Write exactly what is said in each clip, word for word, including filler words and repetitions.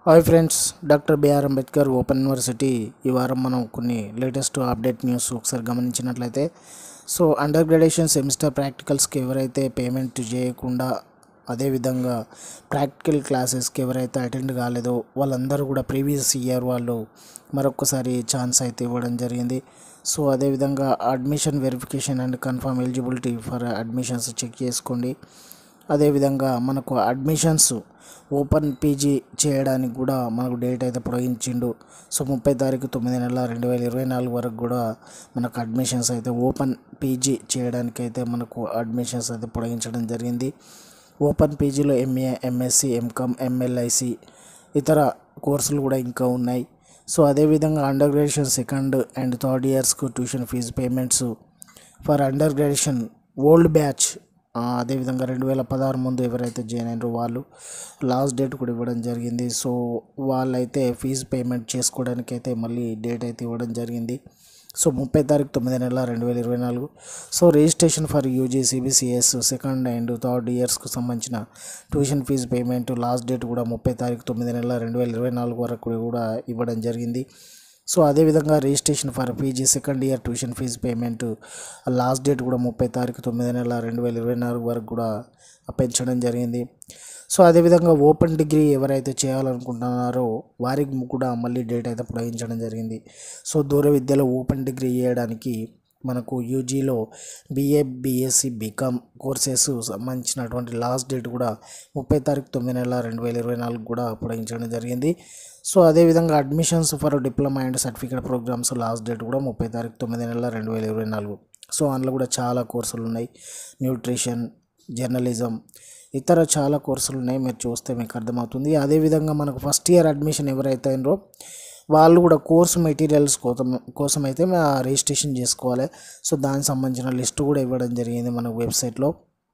Hi friends, doctor B R Ambedkar open university ఈ వారం మనం కొన్ని లేటెస్ట్ అప్డేట్ న్యూస్ ఒకసారి గమనించినట్లయితే, సో అండర్ గ్రాడ్యుయేషన్ సెమిస్టర్ ప్రాక్టికల్స్కి ఎవరైతే పేమెంట్ చేయకుండా అదేవిధంగా ప్రాక్టికల్ క్లాసెస్కి ఎవరైతే అటెండ్ కాలేదో వాళ్ళందరూ కూడా ప్రీవియస్ ఇయర్ వాళ్ళు మరొకసారి ఛాన్స్ అయితే ఇవ్వడం జరిగింది. సో అదేవిధంగా admission verification and confirm eligibility for admissions check చేసుకోండి. అదేవిధంగా మనకు అడ్మిషన్స్ ఓపెన్ పీజీ చేయడానికి కూడా మనకు డేట్ అయితే పొడిగించిండు. సో ముప్పై తారీఖు తొమ్మిది నెలల రెండు వేల ఇరవై నాలుగు వరకు కూడా మనకు అడ్మిషన్స్ అయితే ఓపెన్ పీజీ చేయడానికి అయితే మనకు అడ్మిషన్స్ అయితే పొడిగించడం జరిగింది. ఓపెన్ పీజీలో ఎంఏ, ఎంఎస్సి, ఎంకామ్, ఎంఎల్ఐసి ఇతర కోర్సులు కూడా ఇంకా ఉన్నాయి. సో అదేవిధంగా under graduation second and third ఇయర్స్కు tuition fee payments for under graduation old batch అదేవిధంగా రెండు వేల పదహారు ముందు ఎవరైతే జాయిన్ అయినారో వాళ్ళు లాస్ట్ డేట్ కూడా ఇవ్వడం జరిగింది. సో వాళ్ళైతే ఫీజు పేమెంట్ చేసుకోవడానికి అయితే మళ్ళీ డేట్ అయితే ఇవ్వడం జరిగింది. సో ముప్పై తారీఖు తొమ్మిది నెలల రెండు వేల ఇరవై నాలుగు so registration for UG, CBCS second and third ఇయర్స్కు సంబంధించిన tuition fee payment last date కూడా ముప్పై తారీఖు తొమ్మిది నెలల రెండు వేల ఇరవై నాలుగు వరకు కూడా ఇవ్వడం జరిగింది. సో అదేవిధంగా registration for PG second year tuition fee payment last date కూడా ముప్పై తారీఖు తొమ్మిది నెలల రెండు వేల ఇరవై నాలుగు వరకు కూడా పెంచడం జరిగింది. సో అదేవిధంగా ఓపెన్ డిగ్రీ ఎవరైతే చేయాలనుకుంటున్నారో వారికి కూడా మళ్ళీ డేట్ అయితే పొడిగించడం జరిగింది. సో దూర విద్యలో ఓపెన్ డిగ్రీ చేయడానికి మనకు యూజీలో బీఏ, బీఎస్సీ, బీకామ్ కోర్సెస్ సంబంధించినటువంటి లాస్ట్ డేట్ కూడా ముప్పై తారీఖు తొమ్మిది నెలల రెండు వేల ఇరవై నాలుగు కూడా పొడిగించడం జరిగింది. సో అదేవిధంగా admissions for diploma and certificate programmes last date కూడా ముప్పై తారీఖు తొమ్మిది నెలల రెండు వేల ఇరవై నాలుగు సో అందులో కూడా చాలా కోర్సులు ఉన్నాయి. న్యూట్రిషన్, జర్నలిజం ఇతర చాలా కోర్సులు ఉన్నాయి. మీరు చూస్తే మీకు అర్థమవుతుంది. అదేవిధంగా మనకు ఫస్ట్ ఇయర్ అడ్మిషన్ ఎవరైతే అయినరో వాళ్ళు కూడా కోర్సు మెటీరియల్స్ కోసం కోసం అయితే రిజిస్ట్రేషన్ చేసుకోవాలి. సో దానికి సంబంధించిన లిస్ట్ కూడా ఇవ్వడం జరిగింది మనకు వెబ్సైట్లో.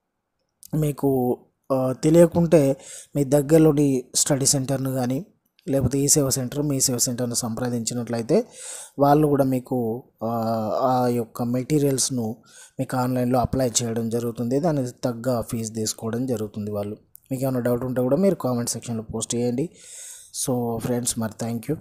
మీకు తెలియకుంటే మీ దగ్గరలోని స్టడీ సెంటర్ను కానీ లేకపోతే ఈ సేవ సెంటర్, మీ సేవ సెంటర్ను సంప్రదించినట్లయితే వాళ్ళు కూడా మీకు ఆ యొక్క మెటీరియల్స్ను మీకు ఆన్లైన్లో అప్లై చేయడం జరుగుతుంది. దానికి తగ్గ ఫీజు తీసుకోవడం జరుగుతుంది వాళ్ళు. మీకు ఏమైనా డౌట్ ఉంటే కూడా మీరు కామెంట్ సెక్షన్లో పోస్ట్ చేయండి. సో ఫ్రెండ్స్, మరి థ్యాంక్ యూ.